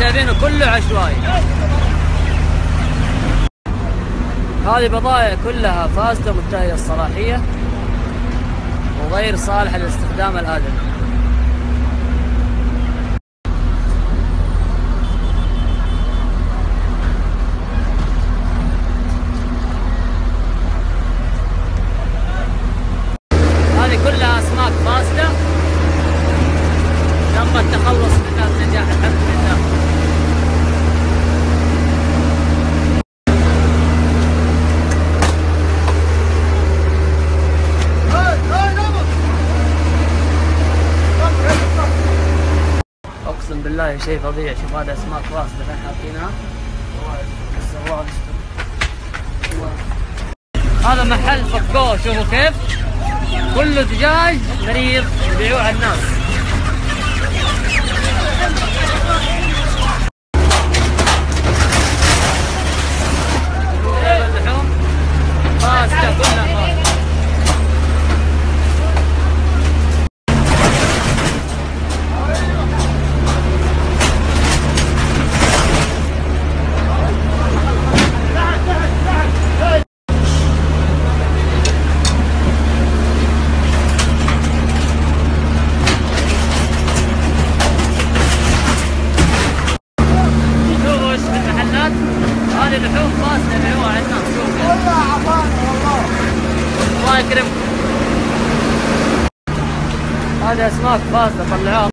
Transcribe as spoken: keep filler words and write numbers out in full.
شايفينه كله عشوائي. هذه بضائع كلها فاسدة منتهية الصلاحية وغير صالحة للاستخدام الآدمي. هذه كلها أسماك فاسدة تم التخلص منها بنجاح الحمد لله. اقسم بالله شيء فظيع. شوف هذا اسماك فاسده اللي حاطينها. الله يستر. هذا محل فكوه، شوفوا كيف كله دجاج مريض يبيعوه على الناس. اللحوم فاسده كلها فاسده. هذه لحوم فاسده يبيعوها على الناس. شوف والله عفاني والله. الله يكرمكم. هذه اسماك فاسده طلعوها.